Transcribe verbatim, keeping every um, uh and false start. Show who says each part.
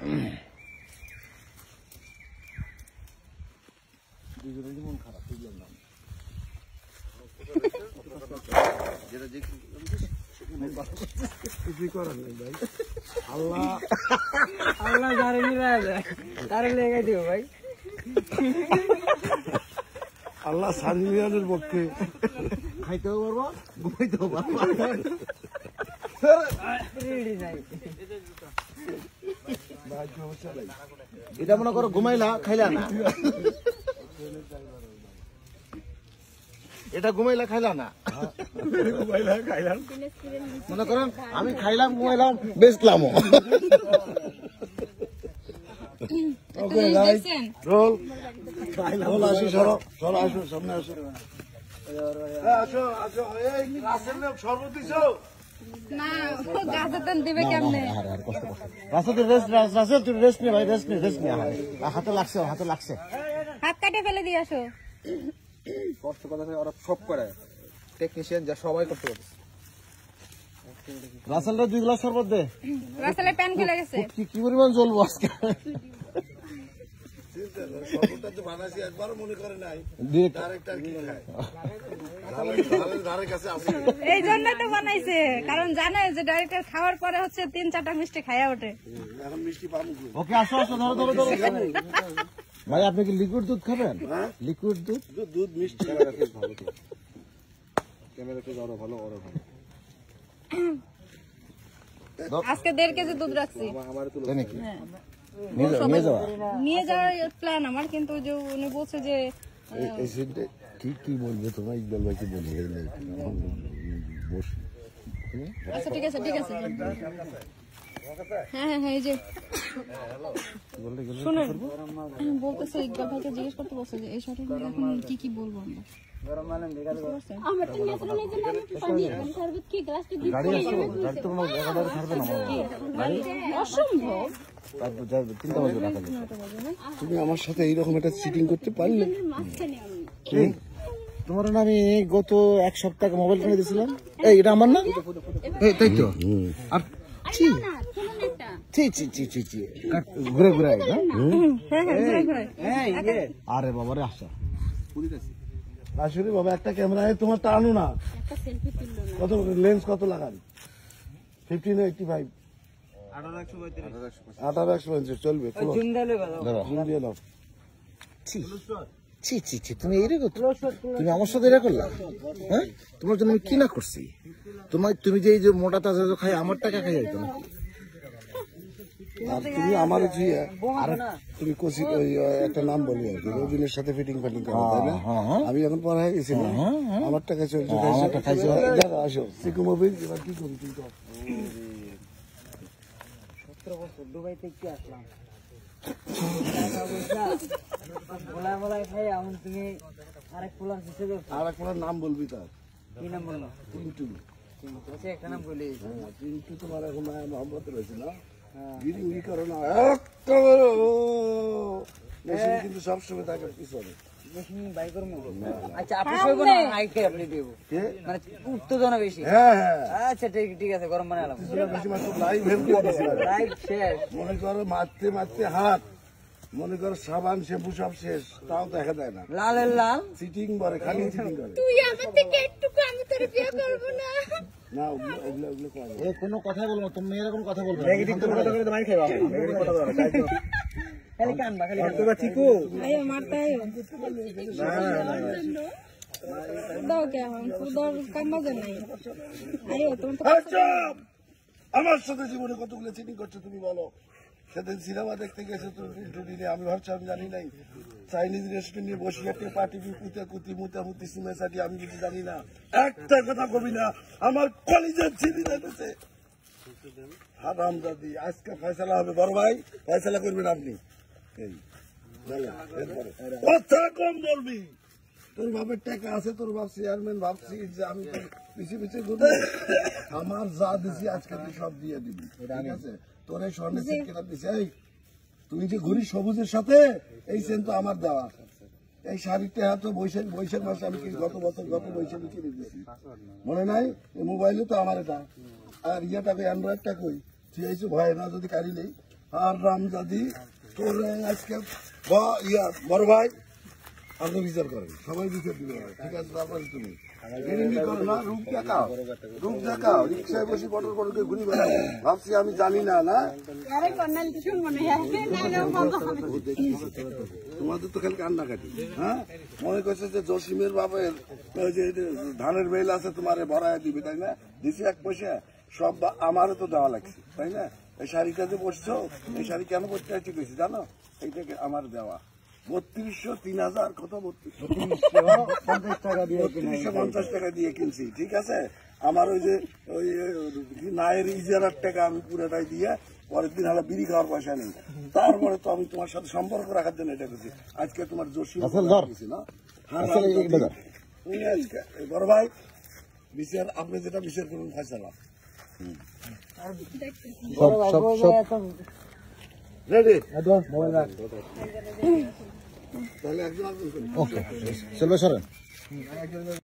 Speaker 1: দুজনেরই মন খারাপ, বুঝলাম না। যেটা যে কিছুই করার নেই ভাই। আল্লাহ
Speaker 2: আল্লাহ যারে মিলায় দেয় তারে লেগে দিও ভাই।
Speaker 1: আল্লাহ সার্ভিয়ানের পক্ষে খাইতেও পারবো, ঘুমাইতেও পারবো। এটা মনে করো ঘুমাইলা খাইলা না, এটা ঘুমাইলা খাইলা না, মনে করেন আমি খাইলাম ঘুমাইলাম বেচলাম। রোল রোল আসো, সরো সরো, আসো সামনে আসো, আসো আসো। রাসেল শরবত দিছো
Speaker 3: না, গাছের দিবে কেমনে?
Speaker 1: রাসেল রেস্ট, রাসেল তুই রেস্ট নে ভাই, রেস্ট নে, রেস্ট নে। হাতে লাগছে, হাতে লাগছে,
Speaker 3: হাত কাটে ফেলে দিয়ে আসো।
Speaker 2: কষ্ট কথা ওরা সব করে, টেকনিশিয়ান যা সবাই করতে পারে।
Speaker 1: রাসেলটা দুই গ্লাস শরবত দে।
Speaker 3: রাসেলের প্যান খুলে গেছে।
Speaker 1: কি কি পরিমাণ জ্বলবো আজকে।
Speaker 3: এই জন্য তো বানাইছে, কারণ জানে যে ডাইরেক্টর খাওয়ার পরে হচ্ছে তিন চারটা মিষ্টি খাইয়া ওঠে।
Speaker 1: ওকে আসো আসো, ধরো ধরো ধরো। ভাই আপনি কি লিকুইড দুধ খাবেন? লিকুইড দুধ, দুধ মিষ্টি ভালো ভালো ভালো।
Speaker 3: আজকে দেড় কেজি দুধ রাখছি। নিয়ে যাওয়ার প্ল্যান আমার, কিন্তু যে উনি বলছে যে
Speaker 1: কি কি বলবে তোমার ইকবাল ভাইকে বলে।
Speaker 3: আচ্ছা ঠিক আছে ঠিক আছে। হ্যাঁ হ্যাঁ হ্যাঁ, এই যে শুনুন, বলতেছে ইকবাল ভাইকে জিজ্ঞেস করতে বলছে যে এই শর্টের মধ্যে এখন কি কি বলবো আমরা।
Speaker 4: আমার তো নেত্র নেই যে পানি শরবত কি গ্লাসটা দিয়ে
Speaker 1: গাড়ি আসো, গাড়ি তো কোনো গাড়ি ছাড়বে না গাড়ি,
Speaker 3: অসম্ভব।
Speaker 1: তিনটা বাজে রাখা যাবে। তুমি আমার সাথে এইরকম একটা সিটিং করতে পারলে? তোমার না আমি গত এক সপ্তাহ মোবাইল কিনে দিয়েছিলাম, এই এটা আমার না, তাই তো। আর ঘুরে ঘুরে আরে বাবা রে, আসা আসলে বাবা একটা ক্যামেরায় তোমার টানো না, কত লেন্স কত লাগান? ফিফটিন এইটটি ফাইভ আঠারো একশো পঞ্চাশ চলবে। তুমি এইরকম, তুমি আমার সাথে এরা করলা? হ্যাঁ, তোমার জন্য আমি কি না করছি? তোমার তুমি যে এই যে মোটা তাজা খাই আমার টাকা খাই যাইতো না। আর তুমি আমার তুমি একটা নাম বলি আর কি, রবিনের সাথে ফিটিং ফাটিং করা, তাই না? আমি এখন পড়া হয়ে গেছি, আমার টাকা চলছে। আসো সিকু মোবিল, এবার কি করি তুই?
Speaker 2: সতেরো বছর দুবাই থেকে আসলাম, বলায় বলায় খাই এখন তুমি আরেক পোলার হিসেবে
Speaker 1: আরেক পোলার নাম বলবি, তার
Speaker 2: কি নাম বললো?
Speaker 1: পিন্টু।
Speaker 2: একটা নাম বলি,
Speaker 1: পিন্টু তোমার এখন মহব্বত রয়েছে না, কিন্তু সবসময় তাকে পিছনে।
Speaker 2: আচ্ছা আপনি সইব না, আইকে আপনি দেবো, মানে উত্তেজনা বেশি। আচ্ছা ঠিক ঠিক আছে, গরম বানালাম।
Speaker 1: মনে করো মারতে মারতে হাত, মনে করো সাবান শ্যাম্পু সব শেষ, তাও দেখা দেয় না।
Speaker 2: লালের লাল
Speaker 1: সিটিং করে, খালি সিটিং করে।
Speaker 3: তুই আমার থেকে একটুকু, আমি তোর বিয়ে করব না।
Speaker 1: না ওগুলো ওগুলো ওগুলো করে কোনো কথা বলবো, তুমি এরকম কথা বলবে না।
Speaker 2: কথা বলে মার খাইবা, কথা বলে খালি কানবা, খালি কানবা। চিকু
Speaker 3: আয়ো মারতে আয়ো দাও কে এখন সুদর কাম বাজে নাই। আয়ো তুমি তো
Speaker 1: আমার সাথে জীবনে কতগুলো চিটিং করছো তুমি বলো? সেদিন সিনেমা দেখতে গেছো তুমি দিনে, আমি ভাবছি আমি জানি নাই। চাইনিজ রেস্টুরেন্ট নিয়ে বসে একটা পার্টি কুতে কুতি মুতে মুতি সিমে সাটি, আমি কিছু জানি না। একটা কথা কবি না, আমার কলেজের ছিবি দেখেছে হারাম দাদি। আজকে ফয়সালা হবে, বড় ভাই ফয়সালা করবেন আপনি। কথা কম বলবি, তোর বাপের টাকা আছে, তোর বাপ চেয়ারম্যান, ভাবছি যে আমি পিছিয়ে পিছিয়ে ঘুরবো। আমার যা দিছি আজকে তুই সব দিয়ে দিবি, ঠিক আছে? তোর এই স্বর্ণের সেট কেনা দিছে, এই তুই যে ঘুরিস সবুজের সাথে, এই সেন তো আমার দেওয়া। এই শাড়িটা তো বৈশাখ বৈশাখ মাসে আমি গত বছর গত বৈশাখে কিনে দিয়েছি, মনে নাই? মোবাইলে তো আমার এটা, আর ইয়েটা কই, অ্যান্ড্রয়েডটা কই? ঠিক আছে, ভয় না যদি কারি নেই,
Speaker 5: আর রামজাদি তোর আজকে ব- ইয়া বড় ভাই আপনি বিচার করেন, সবাই বিচার দিবে, ঠিক আছে? তারপরে তুমি এমনি করো না, রূপ দেখাও, রূপ দেখাও, রিক্সায় বসে বটর বটরকে ঘুরি বেড়াও, ভাবছি আমি জানি না, না তোমাদের তো খালি কান্নাকাটি, হ্যাঁ? মনে করছে যে জসিমের বাপের ওই যে ধানের বেল আছে তোমার ভরায় দিবে, তাই না? দিছি এক পয়সা, সব বা- আমারও তো দেওয়া লাগছে, তাই না? এই শাড়িটা যে বসছো, এই শাড়ি কেন করতে চাইছি গেছি জানো? এইটাকে আমার দেওয়া বত্রিশশো তিন হাজার কত বত্রিশশো বত্রিশশো পঞ্চাশ টাকা দিয়ে কিনছি, ঠিক আছে? আমার ওই যে ওই কি নায়ের ইজারার টাকা আমি পুরোটাই দিয়ে পরের দিন হলো বিড়ি খাওয়ার পয়সা নেই, তারপরে তো আমি তোমার সাথে সম্পর্ক রাখার জন্য এটা করছি। আজকে তোমার জসিম না হ্যাঁ, তুমি আজকে এই বড় ভাই বিচার, আপনি যেটা বিচার করুন ফয়সালা রেডি। তাহলে একজন একজন
Speaker 1: চলবে সরেন।